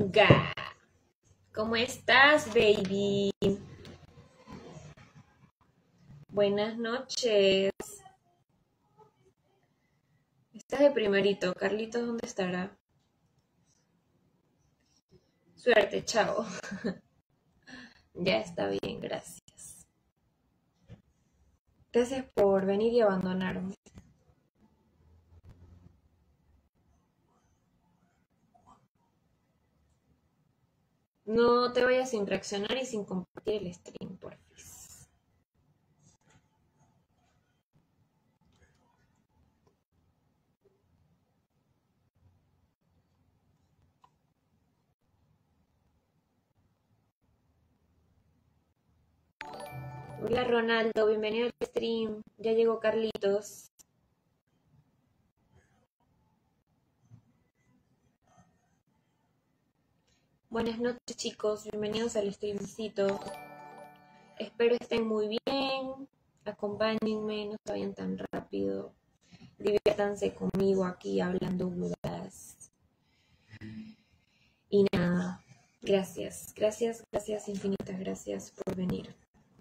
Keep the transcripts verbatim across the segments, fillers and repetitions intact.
Ga. ¿Cómo estás, baby? Buenas noches. Estás de primerito. Carlitos, ¿dónde estará? Suerte, chao. Ya está bien, gracias. Gracias por venir y abandonarme. No te vayas sin reaccionar y sin compartir el stream, porfis. Hola Ronaldo, bienvenido al stream. Ya llegó Carlitos. Buenas noches, chicos, bienvenidos al streamcito. Espero estén muy bien. Acompáñenme, no se vayan tan rápido. Diviértanse conmigo aquí hablando huevadas. Y nada, gracias, gracias, gracias, infinitas gracias por venir.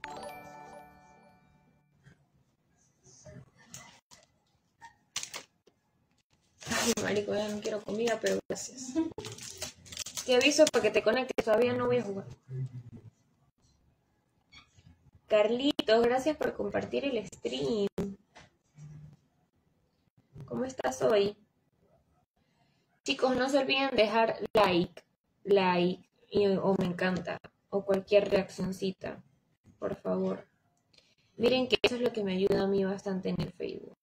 Ay, marico, ya no quiero comida, pero gracias. Te aviso para que te conectes, todavía no voy a jugar. Carlitos, gracias por compartir el stream. ¿Cómo estás hoy? Chicos, no se olviden dejar like, like, y, o me encanta, o cualquier reaccioncita, por favor. Miren que eso es lo que me ayuda a mí bastante en el Facebook.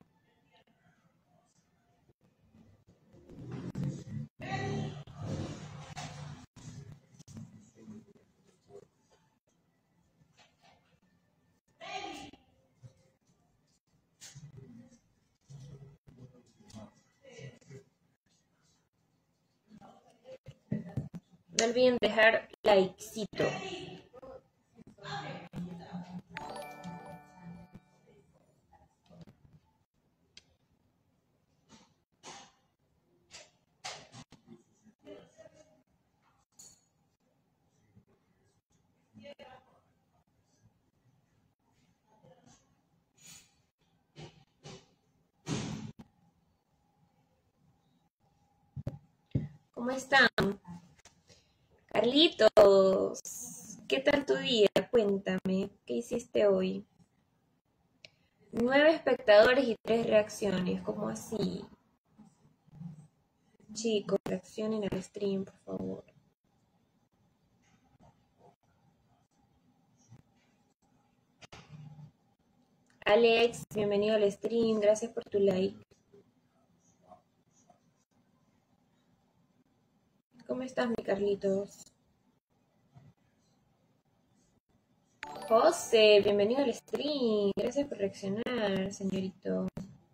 No olviden dejar likecito. ¿Cómo están? Carlitos, ¿qué tal tu día? Cuéntame, ¿qué hiciste hoy? Nueve espectadores y tres reacciones, ¿cómo así? Chicos, reaccionen al stream, por favor. Alex, bienvenido al stream, gracias por tu like. ¿Cómo estás, mi Carlitos? José, bienvenido al stream, gracias por reaccionar, señorito.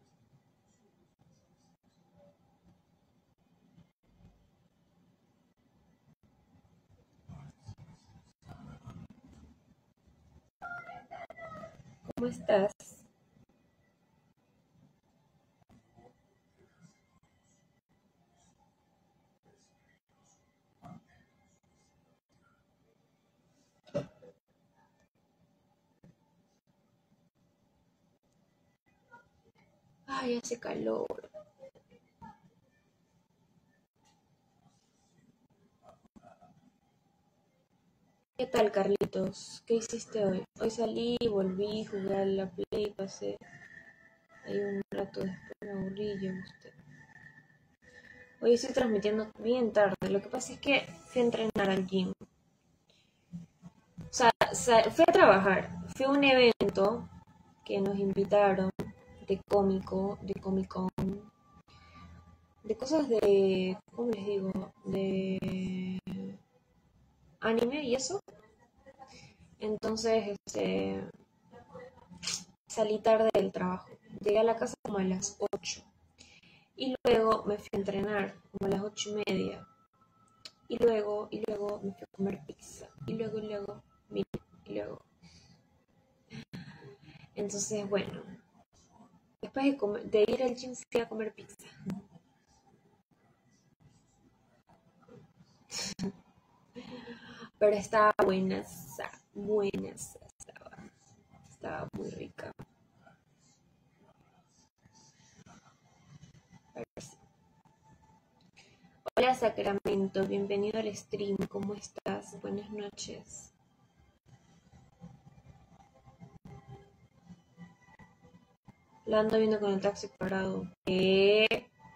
¿Cómo estás? Ay, hace calor. ¿Qué tal, Carlitos? ¿Qué hiciste hoy? Hoy salí, volví, jugué a la Play, pasé ahí un rato, después me aburrí y llegó usted. Hoy estoy transmitiendo bien tarde, lo que pasa es que fui a entrenar al gym. O sea, fui a trabajar, fui a un evento que nos invitaron de cómico, de Comic Con, de cosas de, ¿cómo les digo? De anime y eso. Entonces, este, salí tarde del trabajo. Llegué a la casa como a las ocho. Y luego me fui a entrenar como a las ocho y media. Y luego, y luego me fui a comer pizza. Y luego, y luego, y luego. Entonces, bueno, después de, comer, de ir al gym fui a comer pizza. Pero estaba buena, buena, estaba, estaba muy rica. Hola Sacramento, bienvenido al stream, ¿cómo estás? Buenas noches. La ando viendo con el taxi parado. ¿Qué?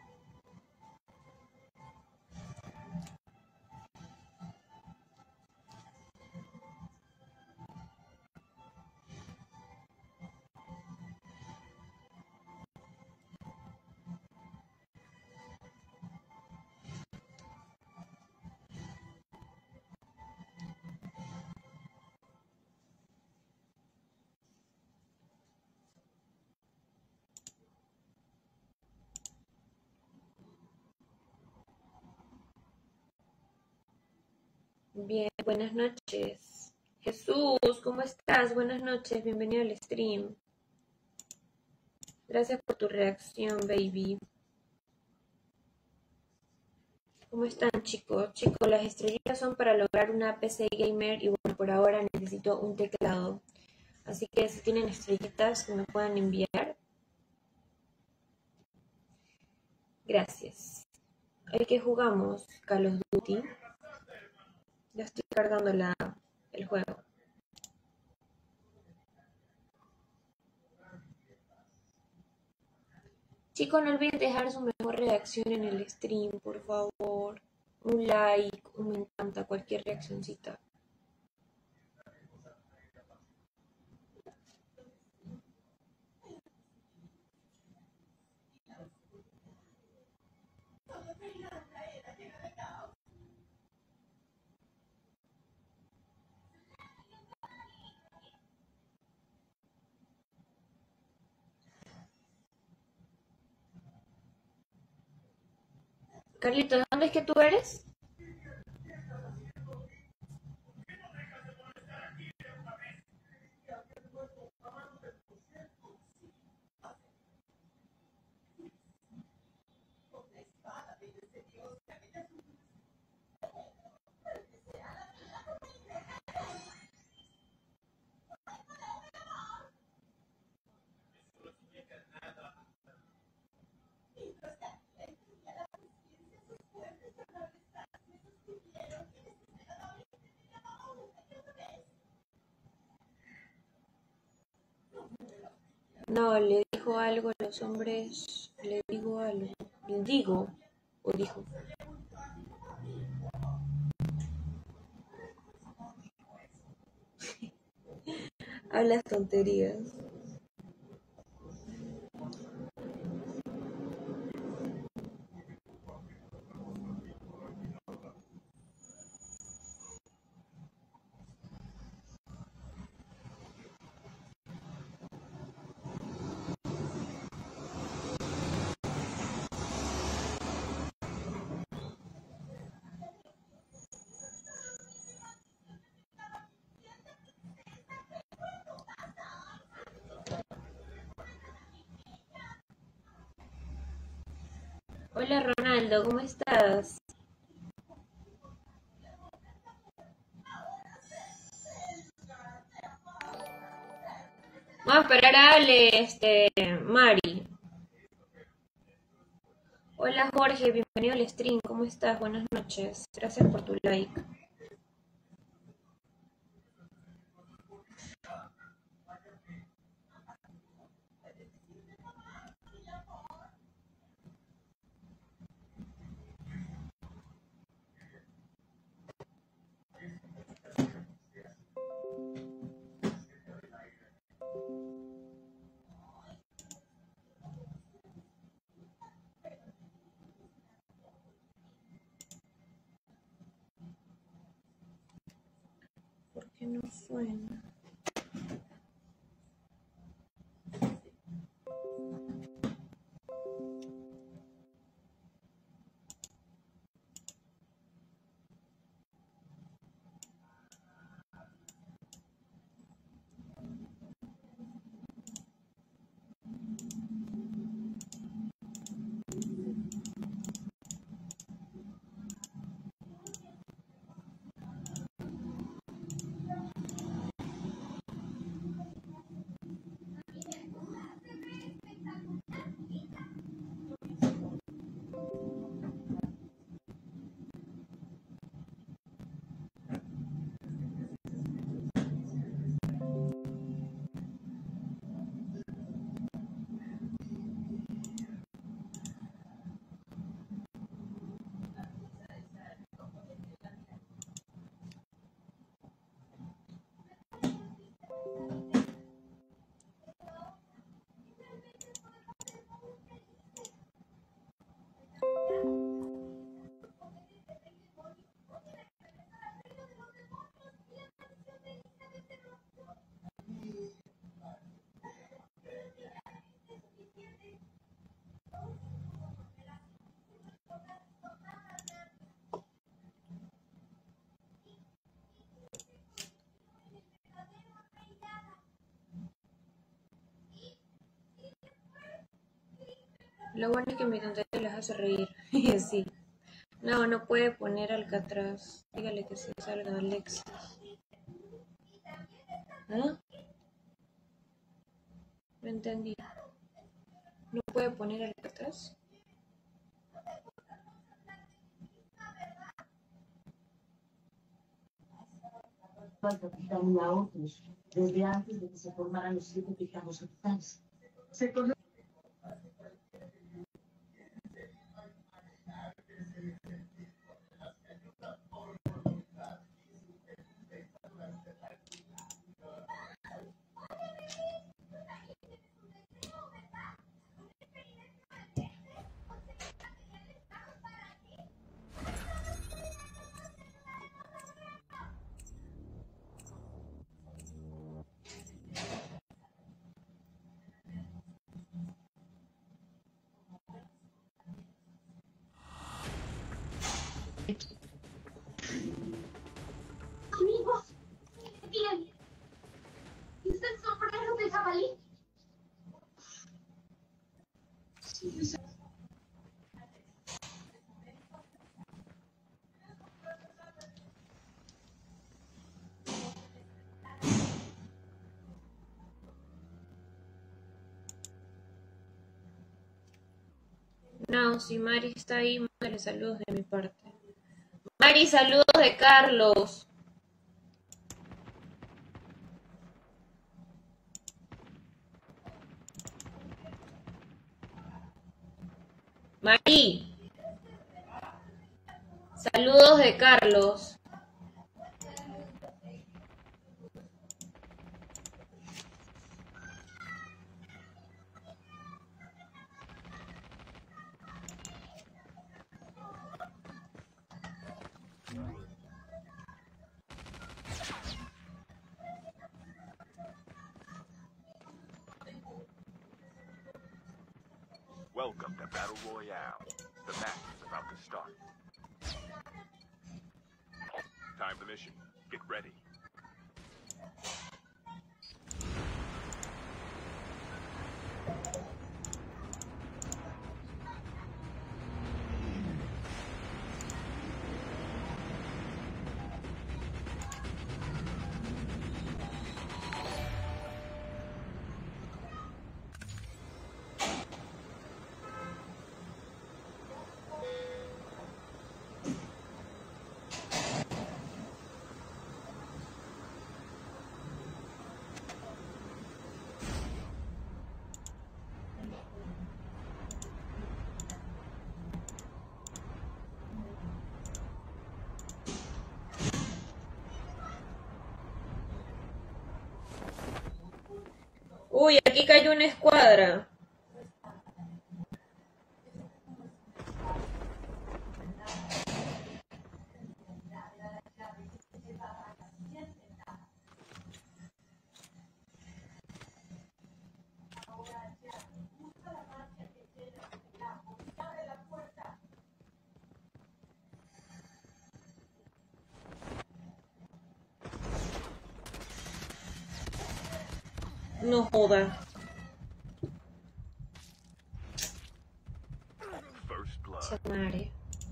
Bien, buenas noches. Jesús, ¿cómo estás? Buenas noches, bienvenido al stream. Gracias por tu reacción, baby. ¿Cómo están, chicos? Chicos, las estrellitas son para lograr una P C gamer y bueno, por ahora necesito un teclado. Así que si tienen estrellitas que me puedan enviar. Gracias. Hoy que jugamos Call of Duty. Ya estoy cargando la, el juego. Chicos, no olviden dejar su mejor reacción en el stream, por favor. Un like, un me encanta, cualquier reaccioncita. Carlito, ¿de dónde es que tú eres? No, le dijo algo a los hombres, le digo algo, le digo, o dijo. Hablas tonterías. Hola Ronaldo, ¿cómo estás? Vamos a esperar a Ale, este, Mari. Hola Jorge, bienvenido al stream, ¿cómo estás? Buenas noches, gracias por tu like. ¿Por qué no suena? Lo bueno es que mi tontería les hace reír. Y así. No, no puede poner Alcatraz. Dígale que se salga Alexis. ¿Ah? No entendí. ¿No puede poner Alcatraz? Al capitán y a otros, desde antes de que se formaran los siete pecados capitales. Se conoce. Amigos, bien. ¿Viste el sombrero de jabalí? No, si Mari está ahí, mándale saludos de mi parte. Mari, saludos de Carlos. Mari, saludos de Carlos. Welcome to Battle Royale. The match is about to start. Time for the mission. Get ready. Uy, aquí cayó una escuadra. No joda. First blood. Chamare.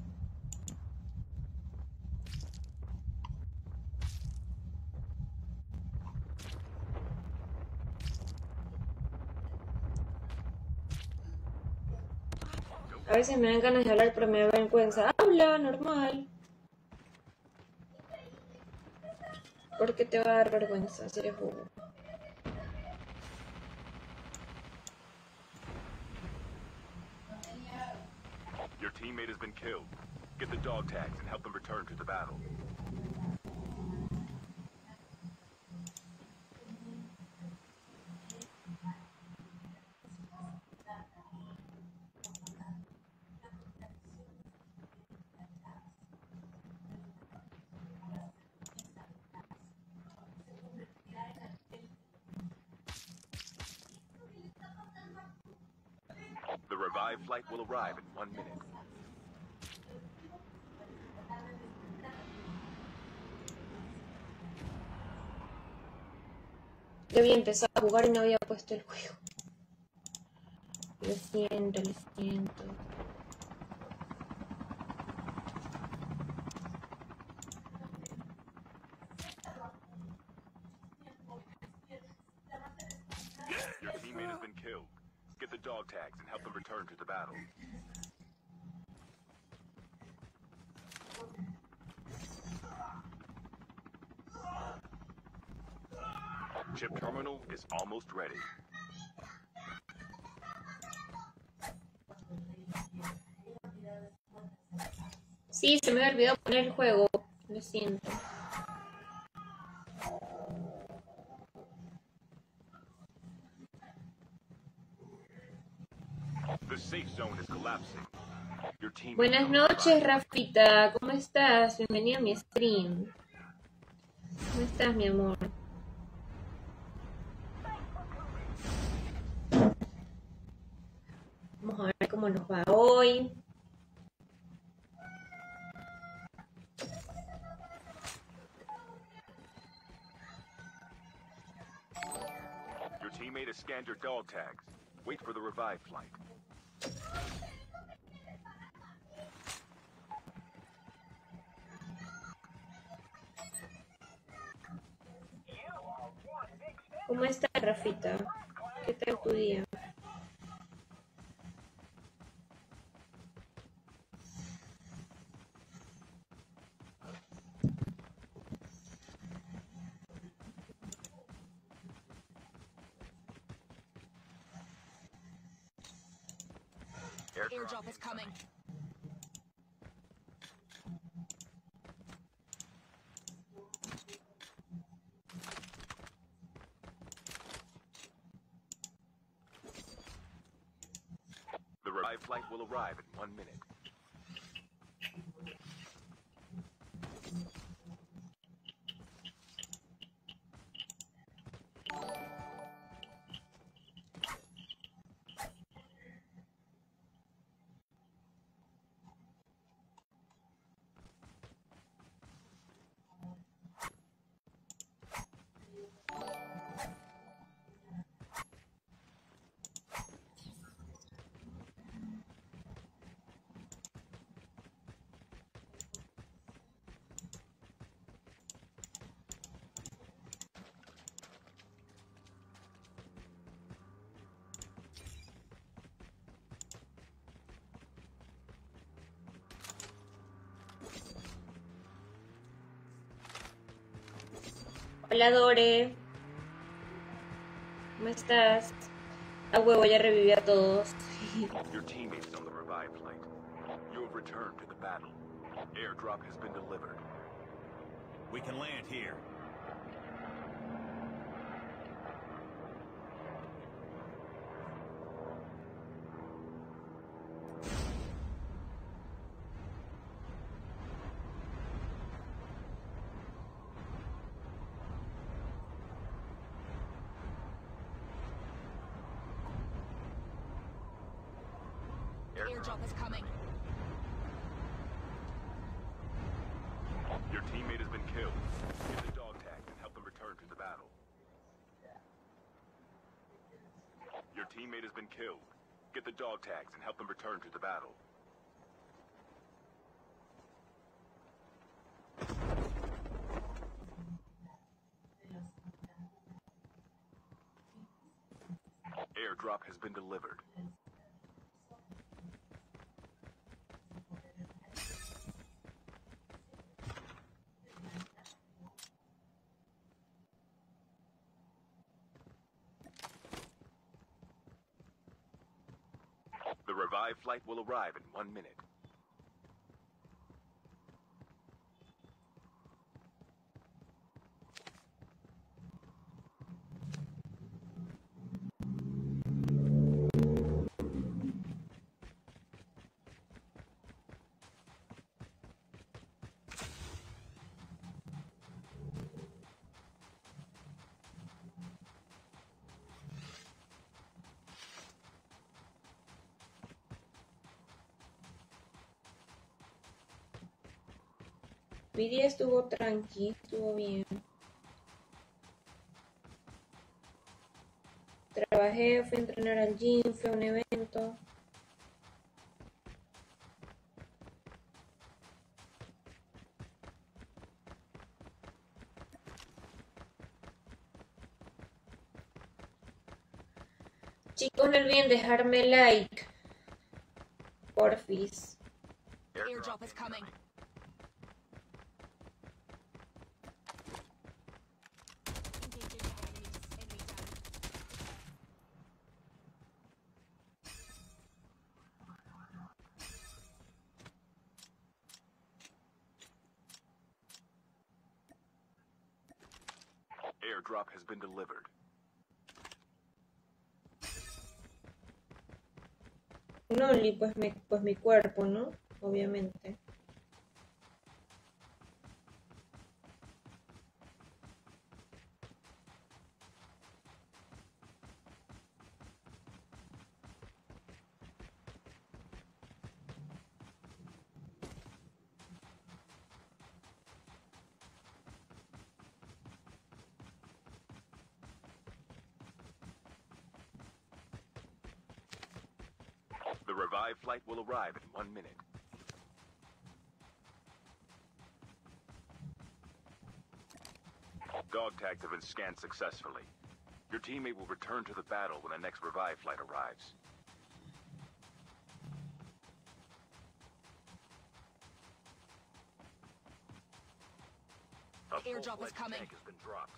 A veces me dan ganas de hablar, pero me da vergüenza. Habla, normal. ¿Por qué te va a dar vergüenza si eres jugo? Your teammate has been killed. Get the dog tags and help them return to the battle. The revived flight will arrive in one minute. Yo había empezado a jugar y no había puesto el juego. Lo siento, lo siento. Your teammate has been killed. Get the dog tags and help them return to the battle. Chip terminal is almost ready. Sí, se me olvidó poner el juego. Lo siento. The safe zone is collapsing. Your team Buenas noches, Rafita. ¿Cómo estás? Bienvenido a mi stream. ¿Cómo estás, mi amor? Vamos a ver cómo nos va hoy. Your teammate has scanned your dog tags. Wait for the revive flight. ¿Cómo estás, Rafita? ¿Qué tal tu día? Airdrop is coming. The revive flight will arrive in one minute. Hola, Dore. ¿Cómo estás? A huevo, ya reviví a todos. Your teammates on the revive flight. You have returned to the battle. Airdrop has been delivered. We can land here. Airdrop is coming. Your teammate has been killed. Get the dog tags and help them return to the battle. Your teammate has been killed. Get the dog tags and help them return to the battle. Airdrop has been delivered. The revive flight will arrive in one minute. Mi día estuvo tranqui, estuvo bien. Trabajé, fui a entrenar al gym, fui a un evento. momento. Chicos, no olviden dejarme like, porfis. Airdrop is coming. Engaging enemies. Enemy down. Airdrop has been delivered. Un only, pues mi, pues mi cuerpo, ¿no? Obviamente. The revived flight will arrive in one minute. Dog tags have been scanned successfully. Your teammate will return to the battle when the next revived flight arrives. A Airdrop is full-fledged coming. tank has been dropped.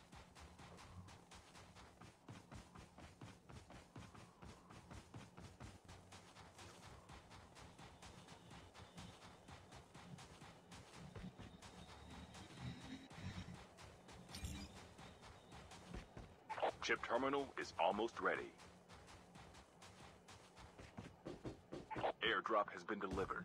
Chip terminal is almost ready. Airdrop has been delivered.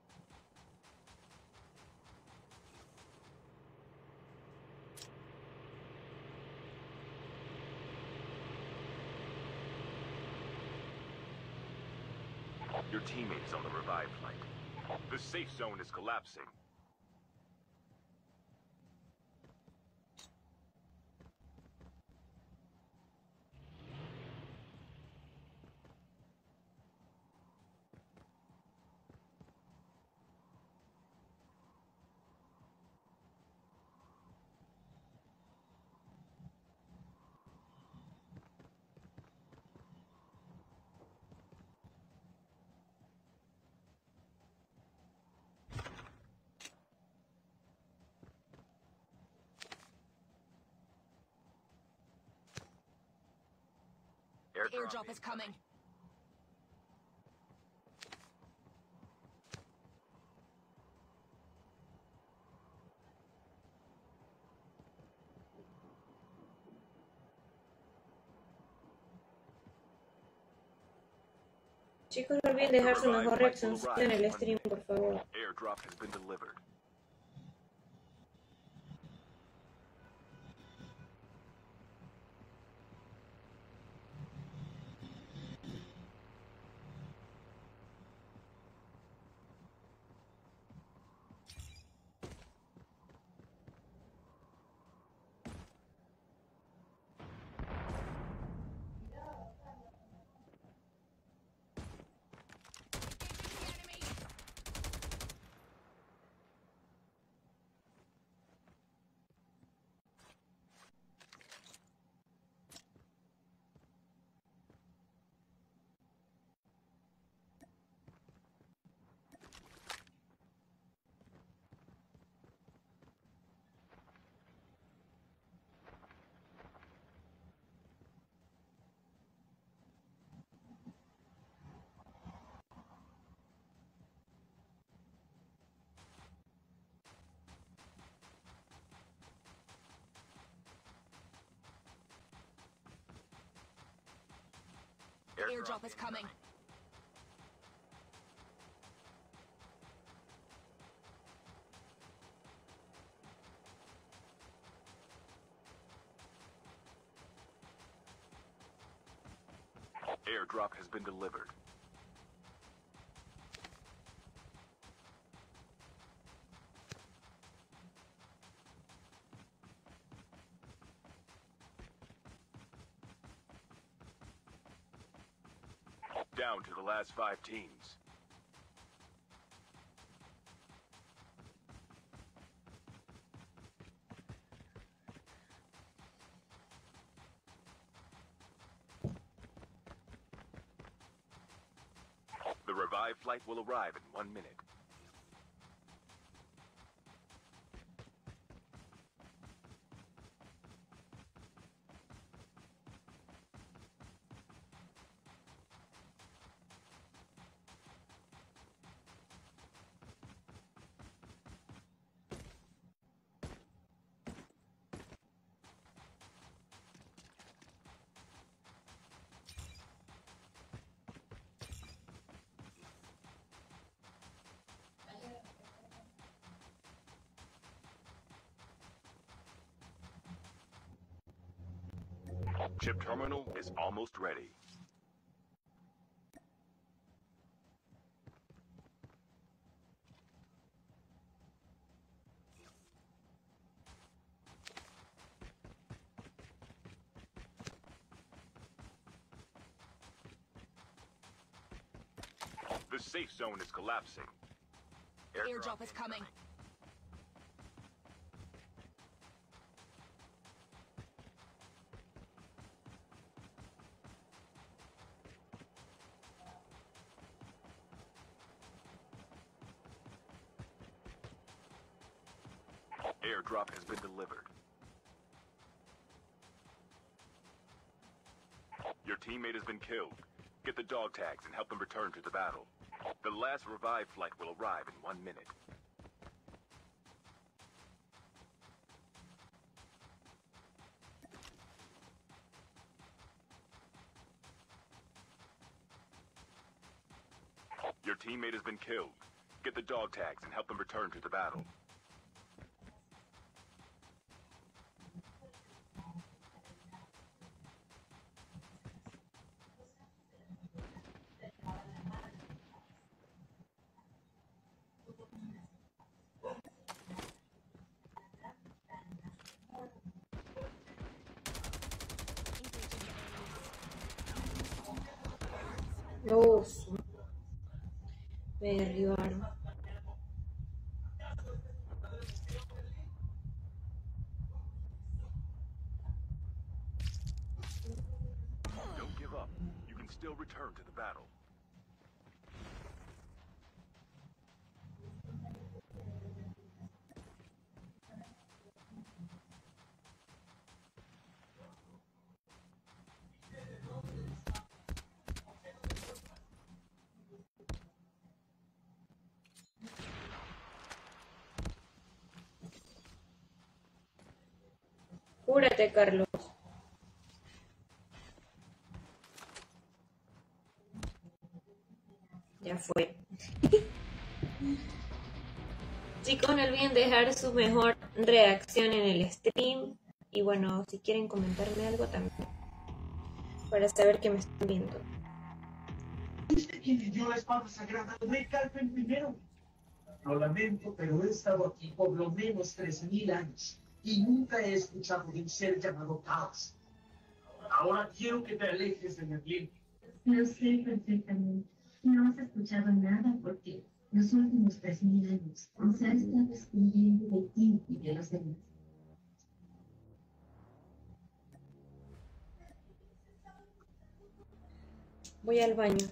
Your teammate is on the revived flight. The safe zone is collapsing. Airdrop is coming. Chicos, no olviden dejar su mejor reacción en el stream, por favor. Airdrop has been delivered. Airdrop is coming. Airdrop has been delivered. down to the last five teams. The revive flight will arrive in one minute. Chip terminal is almost ready. The safe zone is collapsing. Airdrop is coming. Airdrop has been delivered. Your teammate has been killed. Get the dog tags and help them return to the battle. The last revive flight will arrive in one minute. Your teammate has been killed. Get the dog tags and help them return to the battle. No, me derribaron. Don't give up. You can still return to the battle. Cúrate, Carlos. Ya fue. Chicos, no olviden dejar su mejor reacción en el stream. Y bueno, si quieren comentarme algo también. Para saber que me están viendo. ¿Quién le dio la espada sagrada al rey Calpen primero? Lo lamento, pero he estado aquí por lo menos tres mil años. Y nunca he escuchado de un ser llamado Caos. Ahora quiero que te alejes de Merlín. Lo sé perfectamente. No has escuchado nada porque los últimos tres mil años se ha estado escondiendo de ti y de los demás. Voy al baño.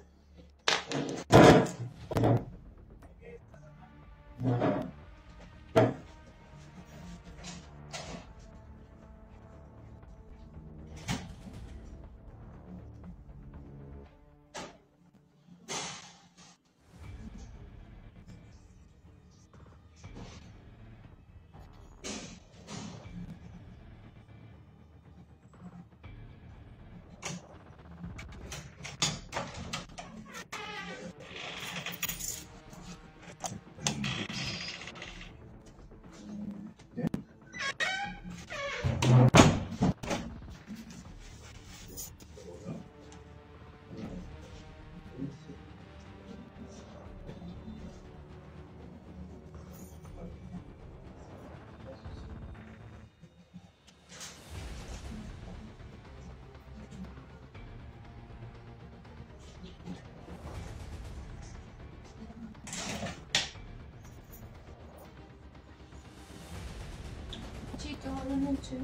noches.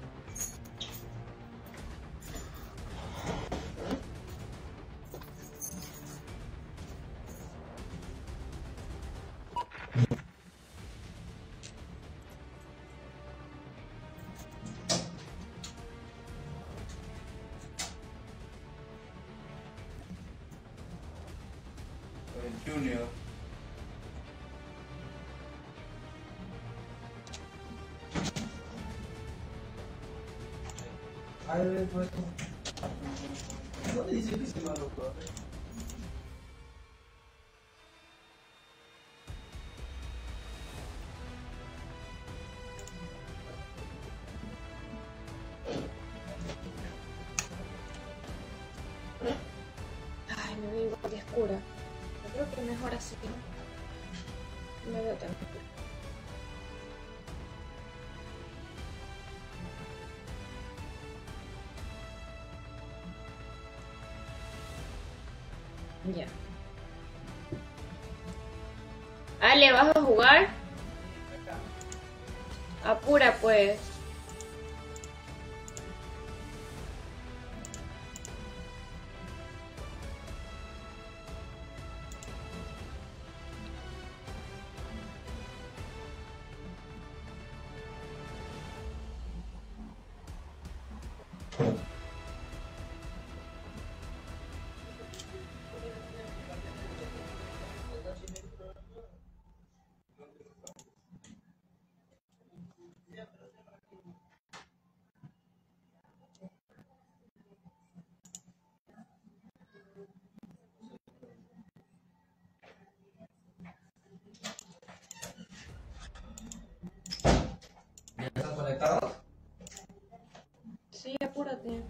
Junior. Ay, pues, ¿dónde dice que se llama loco? Ay, me veo igual de oscura. Yo creo que mejor así. No me veo tan oscura. Ya. Ale, ¿vas a jugar? Apura pues. ¿Ya están conectados? Sí, apúrate.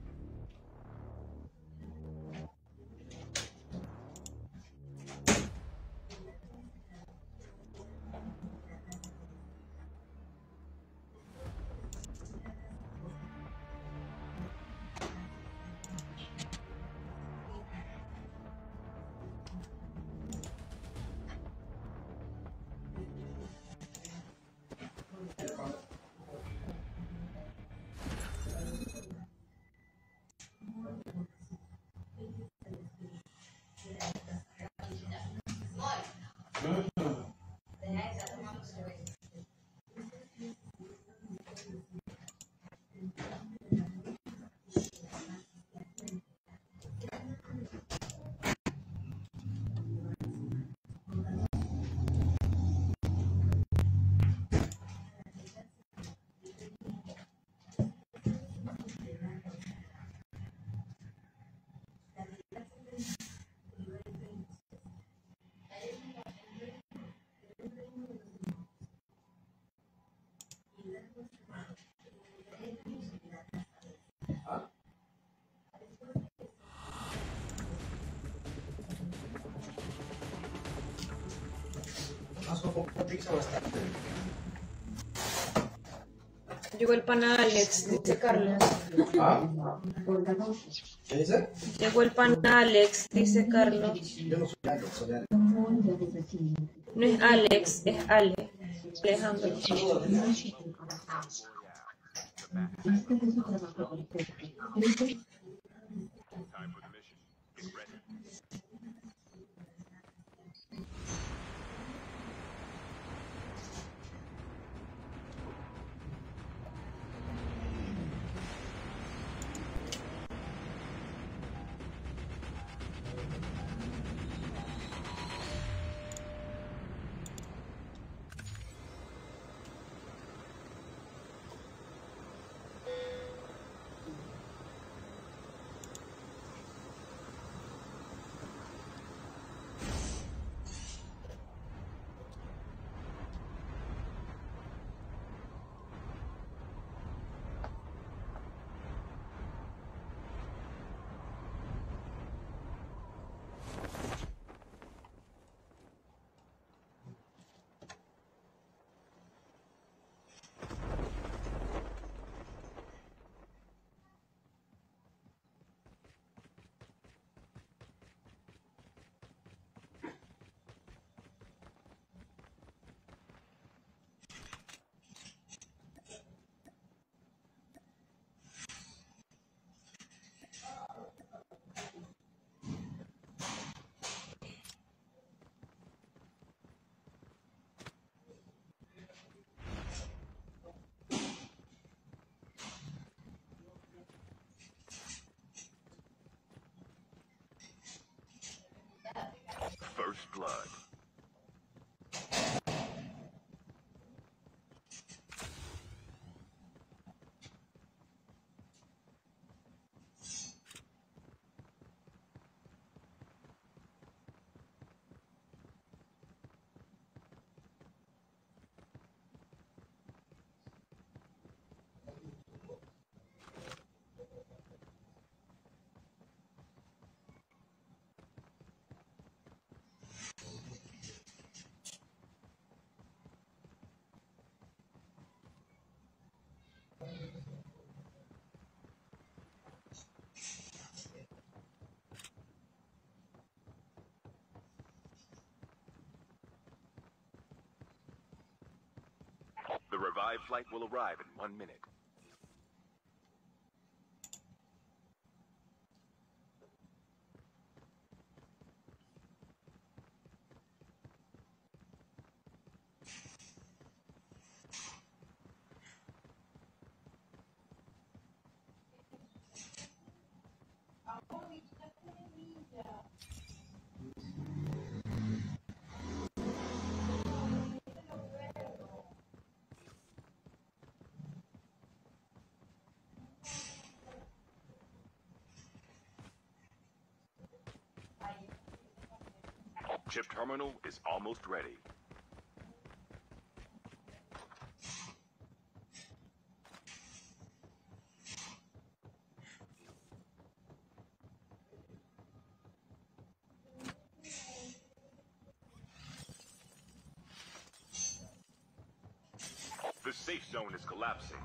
Bastante. Llegó el pana Alex, dice Carlos. ¿Ah? ¿Qué dice? Llegó el pana Alex, dice Carlos. Yo no soy Alex, soy Alex. No es Alex, es Ale. Alejandro. Time for the mission. Get ready. revived flight will arrive in one minute. Chip terminal is almost ready. The safe zone is collapsing.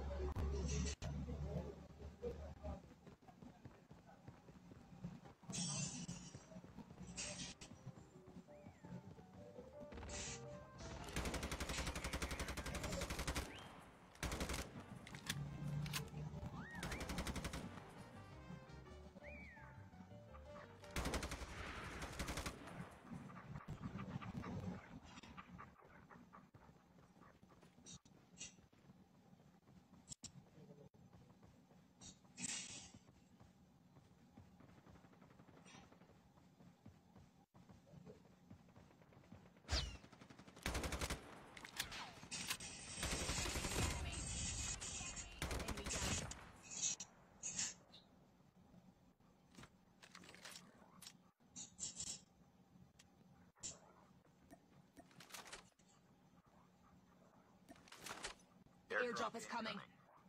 Airdrop is coming.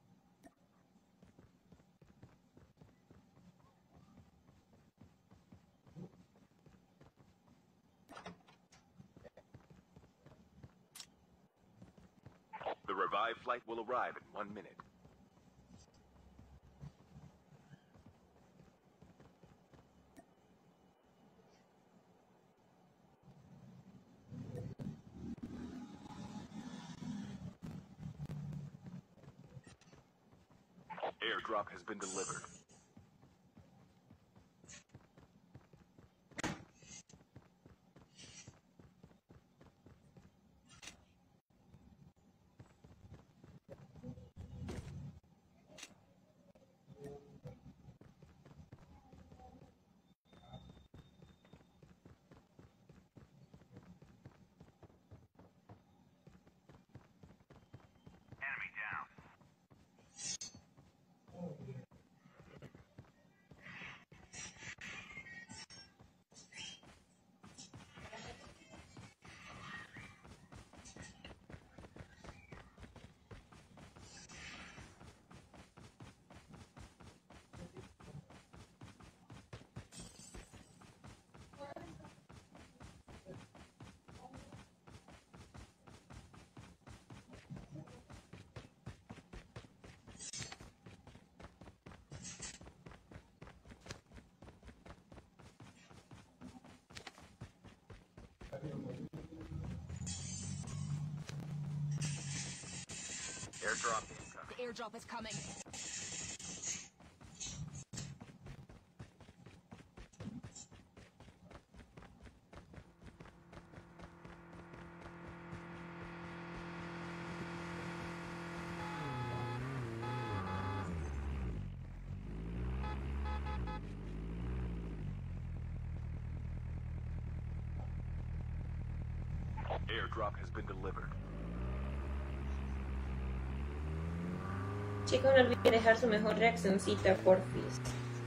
The revived flight will arrive in one minute. Airdrop has been delivered. Enemy down. Airdrop incoming. The airdrop is coming. Airdrop has been delivered. Chicos, no olviden dejar su mejor reaccioncita, porfis.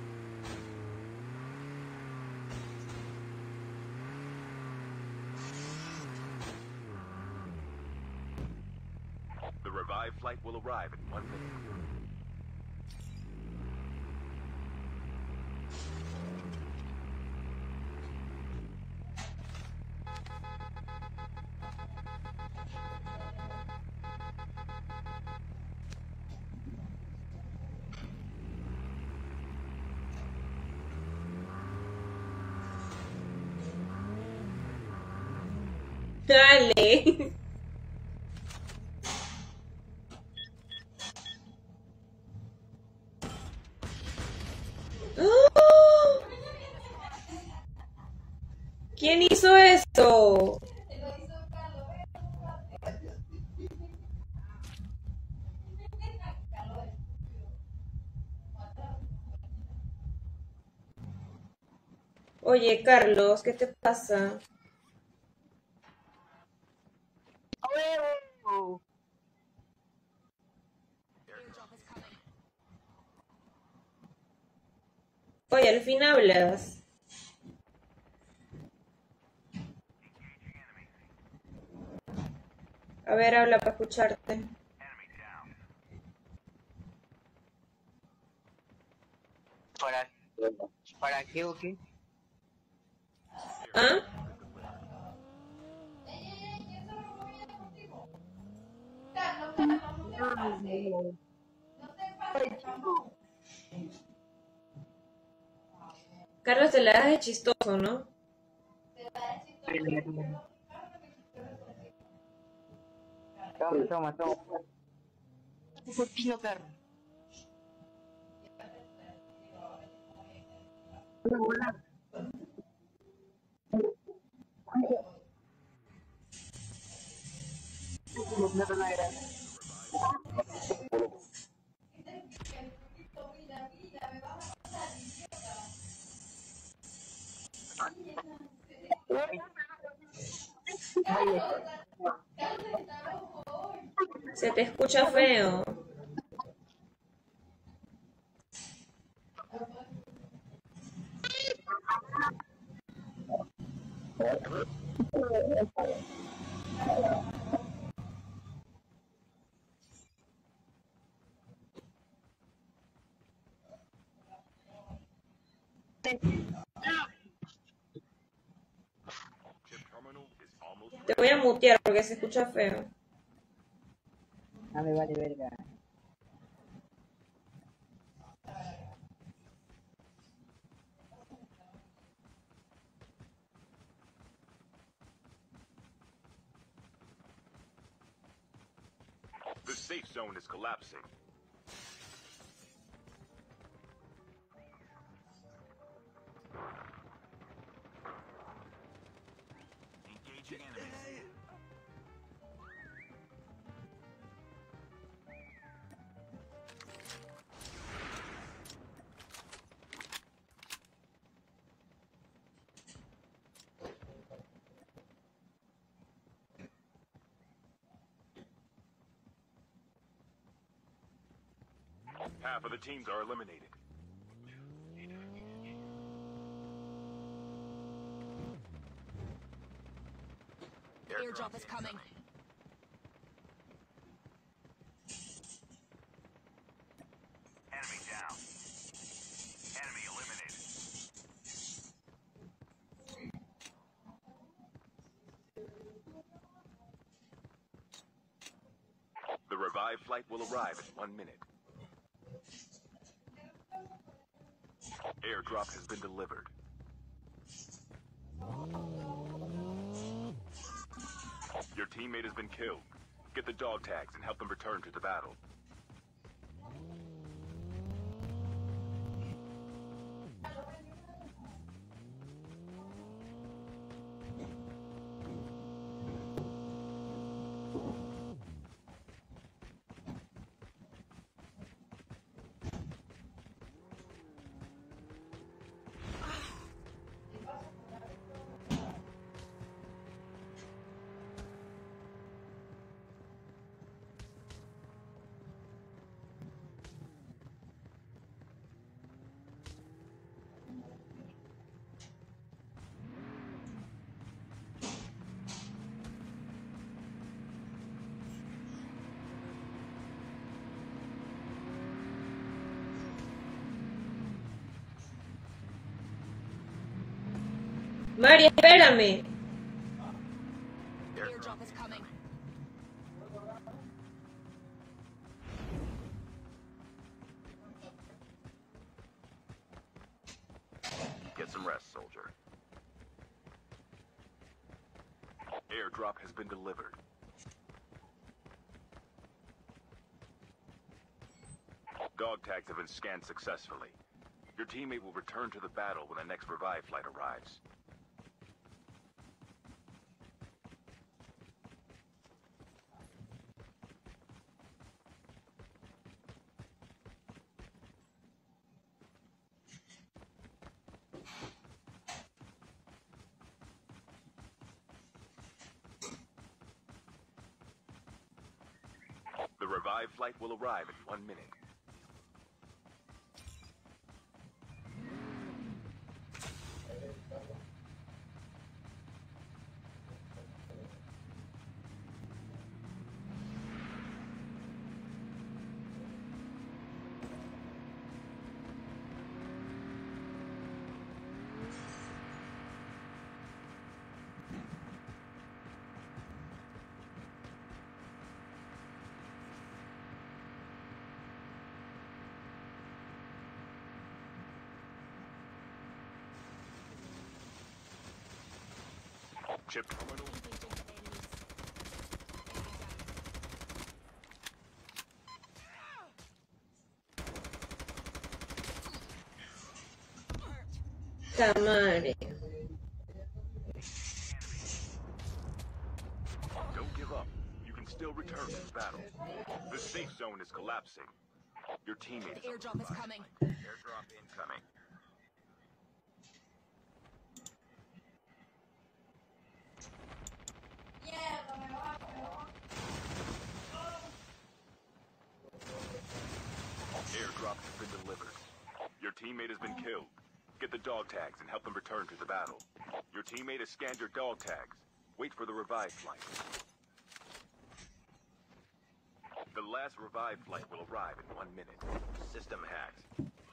The revived flight will arrive in one minute. Dale. ¿Quién hizo eso? Oye, Carlos, ¿qué te pasa? Airdrop is coming. Oye, al fin hablas. A ver, habla para escucharte. ¿Para, ¿Para qué o qué? ¿Ah? Carlos, te la das de chistoso, ¿no? Toma, toma, toma. Ese pino perro. Se te escucha feo. Chip terminal is almost Te voy a mutear porque se escucha feo. Ah, me vale verga. The safe zone is collapsing. Engaging enemies. Half of the teams are eliminated. Airdrop is coming. Enemy down. Enemy eliminated. The revived flight will arrive in one minute. Airdrop has been delivered. Your teammate has been killed. Get the dog tags and help them return to the battle. María, espérame. Airdrop is coming. Get some rest, soldier. Airdrop has been delivered. Dog tags have been scanned successfully. Your teammate will return to the battle when the next revive flight arrives. Revive flight will arrive in one minute. Chip terminal. Tamare. Don't give up. You can still return to the battle. The safe zone is collapsing. Your teammates. The airdrop is coming. Airdrop incoming. Airdrop has been delivered. Your teammate has been killed. Get the dog tags and help them return to the battle. Your teammate has scanned your dog tags. Wait for the revive flight. The last revive flight will arrive in one minute. System hacked.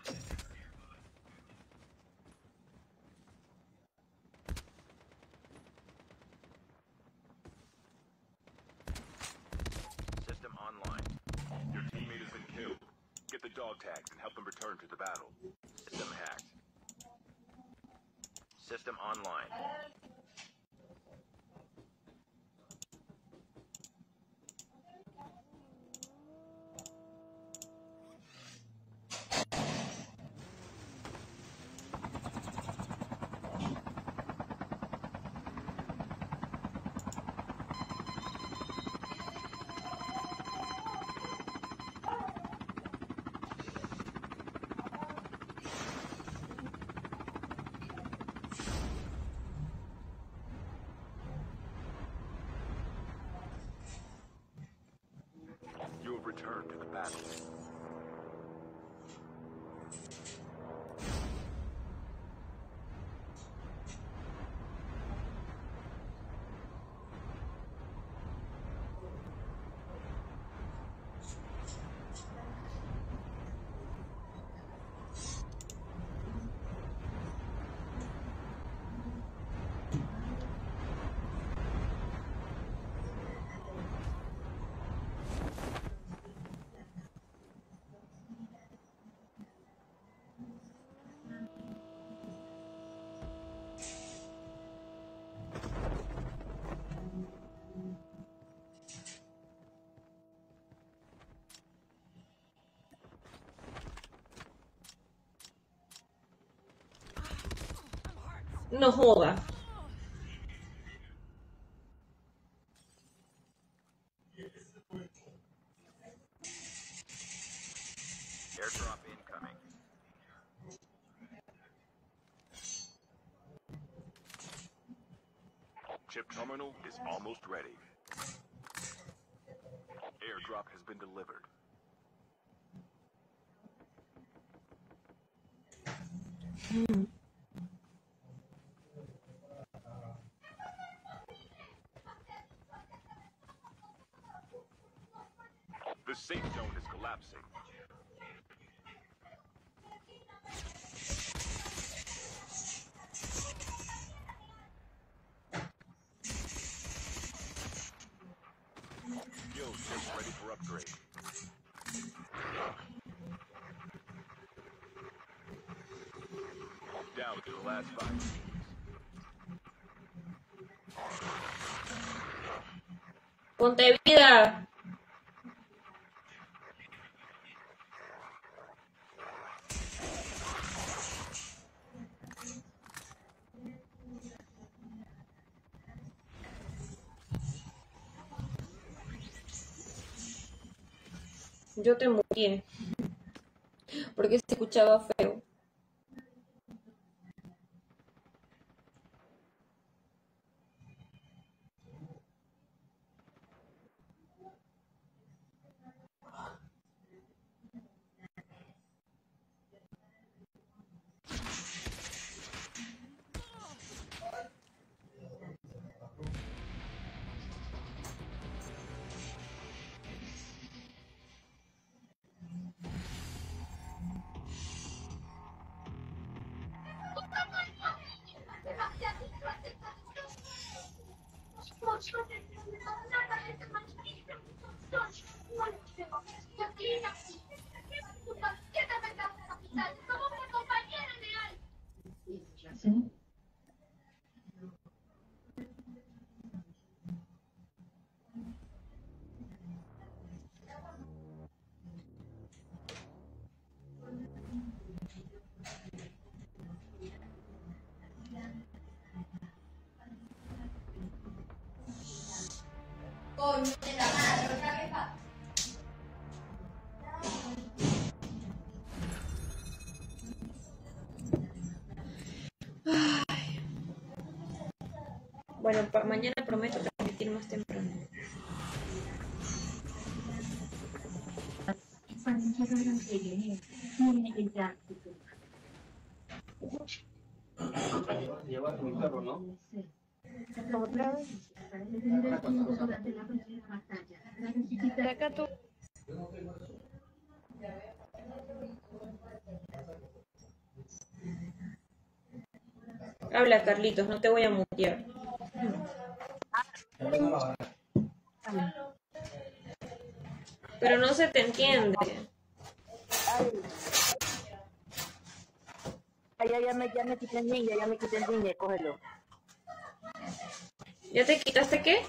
System online. Your teammate has been killed. Get the dog tags and help them return to the battle. System hacked. System online. You have returned to the battle. No joda. Airdrop incoming. Chip terminal is almost ready. Airdrop has been delivered. Hmm. The safe zone is collapsing. Skill chip ready for upgrade. Down to the last five teams. Ponte vida. Yo te morí. Porque se escuchaba feo. Ay. Bueno, para mañana prometo transmitir más temprano. Cuando llegaron de leer, tiene que ya Lleva mi perro, ¿no? otra vez. Para defender el punto durante la primera batalla, la necesita Saca tu... Habla, Carlitos, no te voy a mutear. Pero no se te entiende. Ay, ya, ya, me, ya me quité el ninja, ya me quité el ninja, cógelo. ¿Ya te quitaste qué?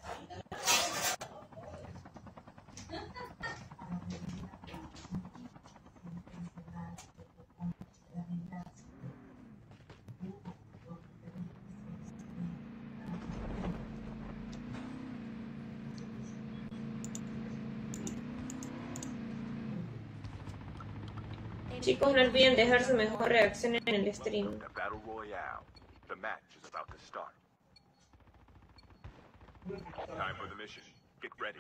Chicos, no olviden dejar su mejor reacción en el stream. The Battle Royale. The match is about to start. Time for the mission. Get ready.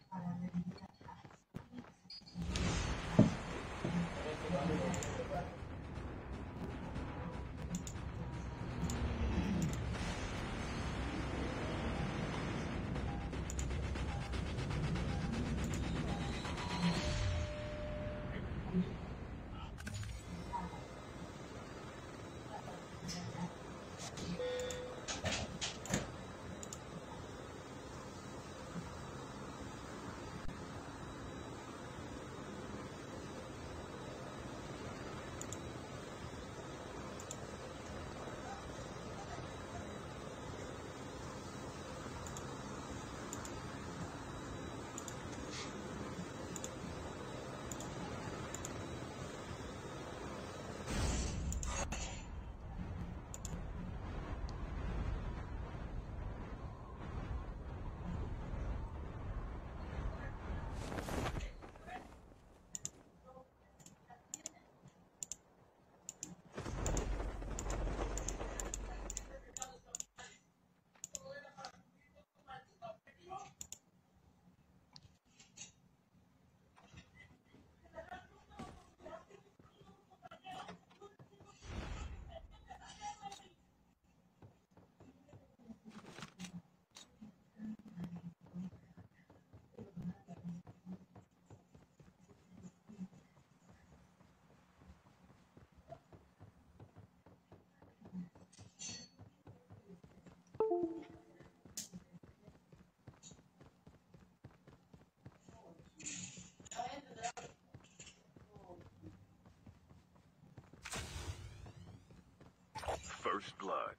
First blood.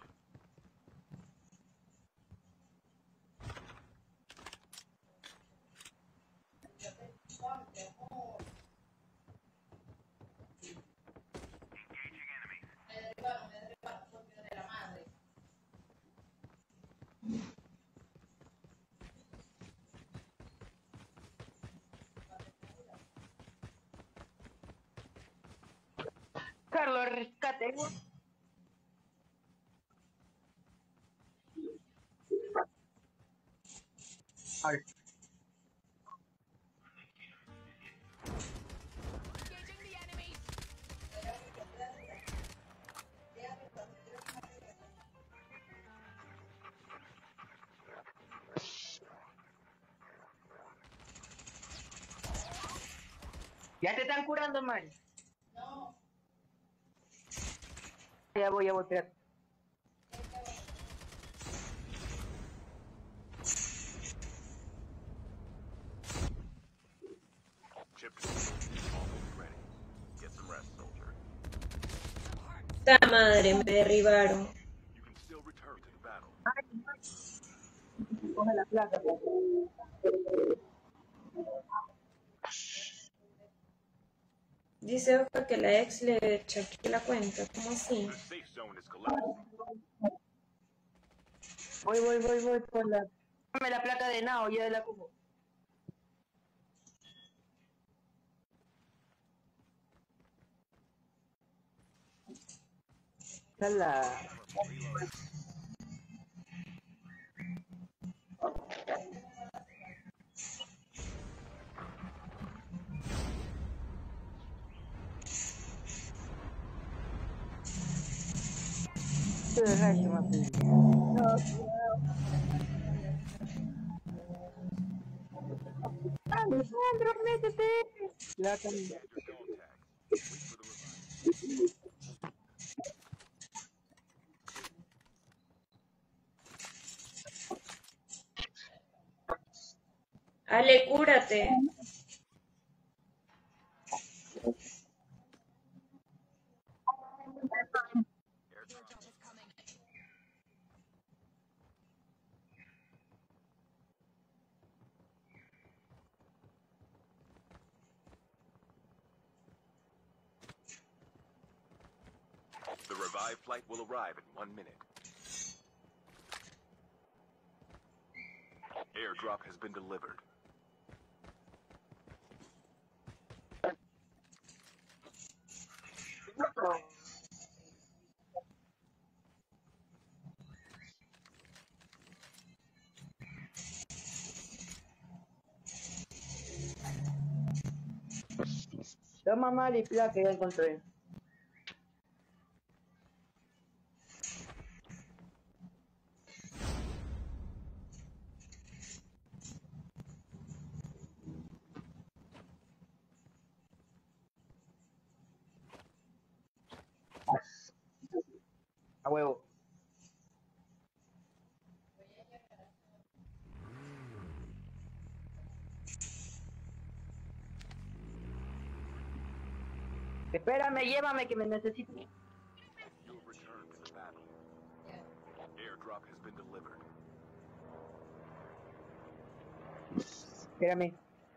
Carlos, rescate. Ay. Engaging the enemy. ¿Ya te están curando, Mari? No. Ya voy, ya voy, espérate. ¡Ta madre! Me derribaron. Coge la placa. Dice Oscar que la ex le chaqueó la cuenta. ¿Cómo así? Voy, voy, voy, voy por la... Dame la placa de Nao, yo de la cubo. La... Alejandro, métete. La camisa. Ale, cúrate. The revived flight will arrive in one minute. Airdrop has been delivered. Toma mal y placa, ya encontré. A huevo. Espérame, llévame que me necesito. You'll return to the battle. Airdrop has been delivered. Espérame.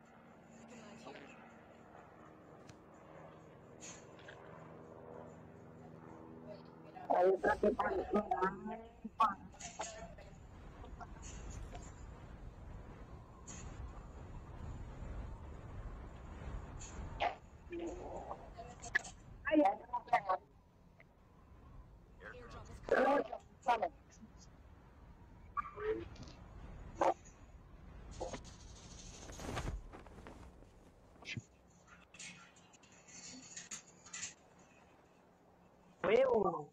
Huevo.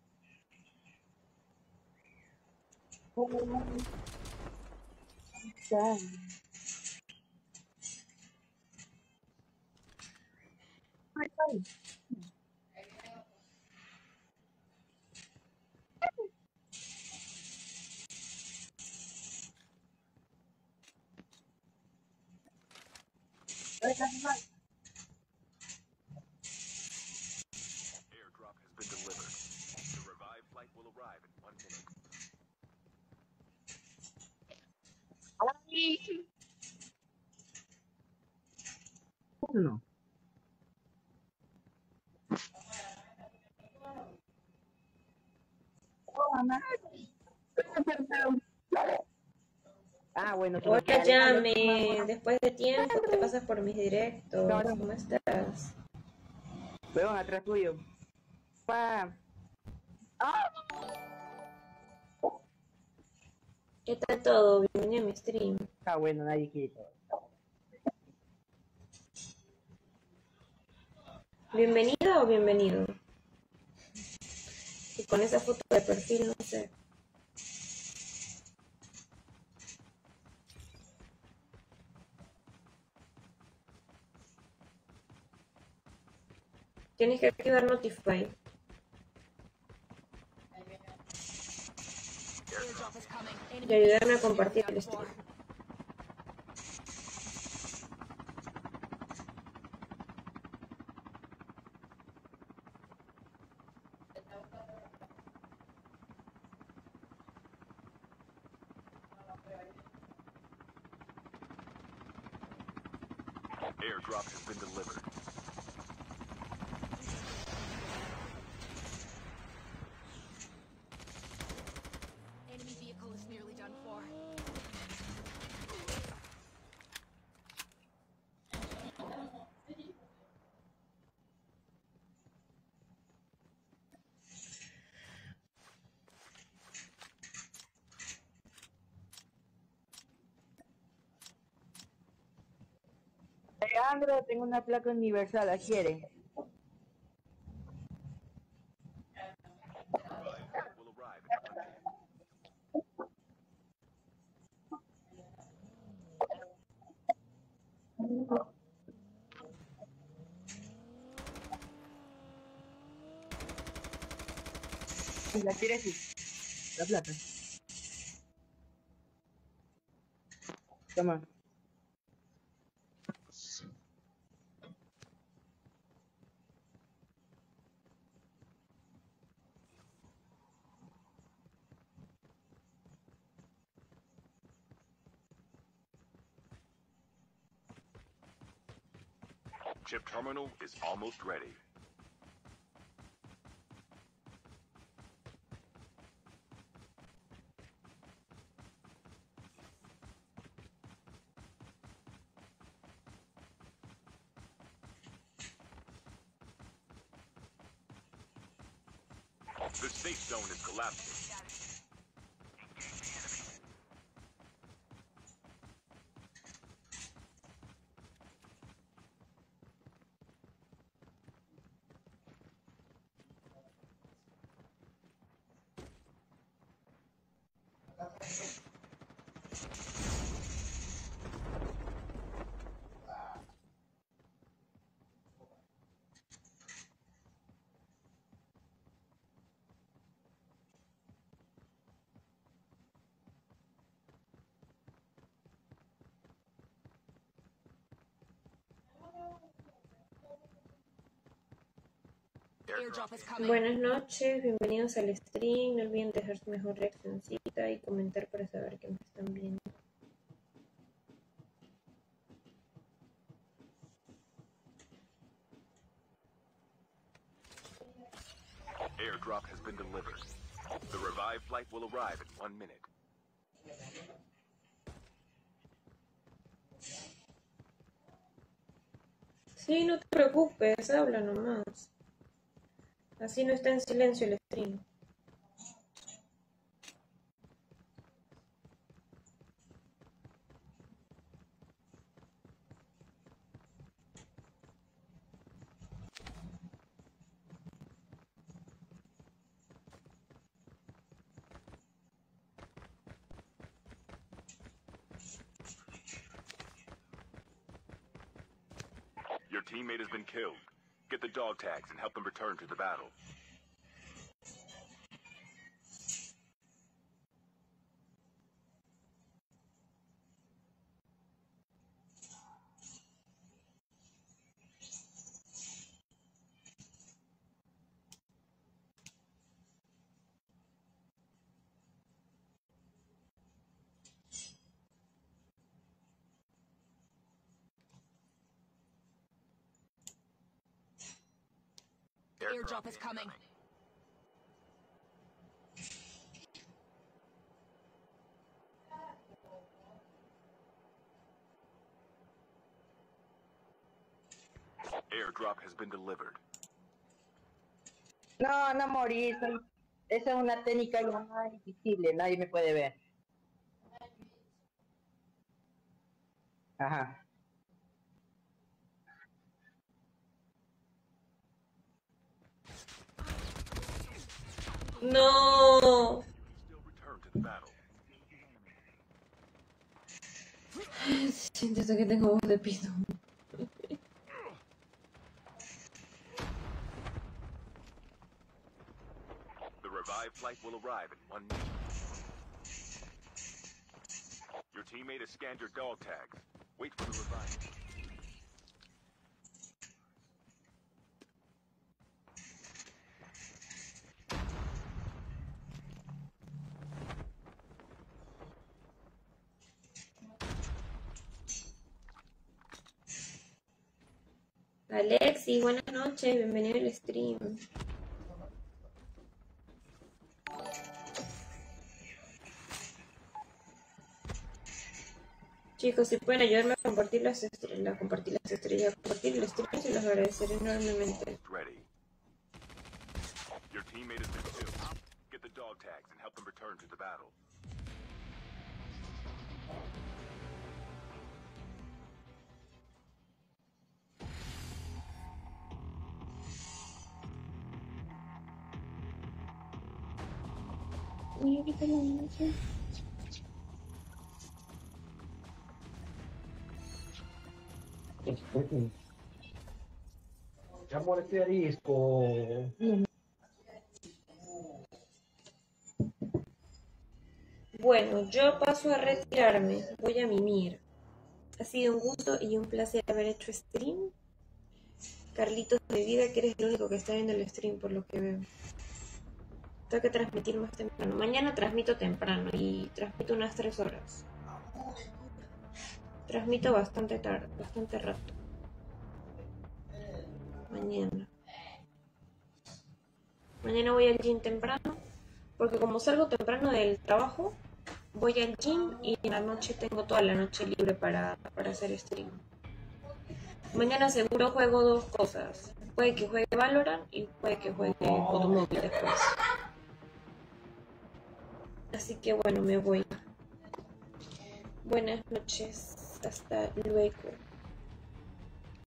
Airdrop has been delivered. The revived flight will arrive in one minute. No. Ah, bueno. tú no Hola, quieres. Yame. Después de tiempo te pasas por mis directos. ¿Cómo estás? Huevón, atrás tuyo. Pa. ¿Qué tal todo? Bienvenido a mi stream. Ah, bueno, nadie quiere. ¿Bienvenido o bienvenido? Y con esa foto de perfil, no sé. Tienes que activar Notify. Y ayudarme a compartir el stream. Airdrop has been delivered. Enemy vehicle is nearly done for. Leandro, tengo una placa universal, ¿la quiere? Will arrive in one minute. Si la quiere, sí. La placa. Toma. Chip terminal is almost ready. The safe zone is collapsing. Airdrop is coming. Buenas noches, bienvenidos al stream. No olviden dejar su mejor reaccioncita y comentar para saber que me están viendo. Airdrop has been delivered. The revived flight will arrive in one minute. Sí, no te preocupes, habla nomás. Así no está en silencio el stream. Your teammate has been killed. Get the dog tags and help them return to the battle. Airdrop is coming. Airdrop has been delivered. No, no morí. soy- Esa es una técnica llamada invisible. Nadie me puede ver. Ajá. No. Still return to the battle. Siento que tengo voz de pito. The revived flight will arrive in one minute. Your teammate has scanned your dog tags. Wait for the revive. Alexi, buenas noches, bienvenido al stream. Chicos, si pueden ayudarme a compartir las estrellas, a compartir las estrellas, a compartir el stream, se los agradeceré enormemente. Ready. Your teammate has been killed. Get the dog tags and help them return to the battle. Voy a quitar la noche. Ya amor, este arisco. Bueno, yo paso a retirarme. Voy a mimir. Ha sido un gusto y un placer haber hecho stream. Carlitos de vida, que eres el único que está viendo el stream por lo que veo. Tengo que transmitir más temprano. Mañana transmito temprano y transmito unas tres horas. Transmito bastante tarde, bastante rato. Mañana. Mañana voy al gym temprano, porque como salgo temprano del trabajo, voy al gym y en la noche tengo toda la noche libre para, para hacer stream. Mañana seguro juego dos cosas. Puede que juegue Valorant y puede que juegue Automóvil después. Así que bueno, me voy. Buenas noches. Hasta luego.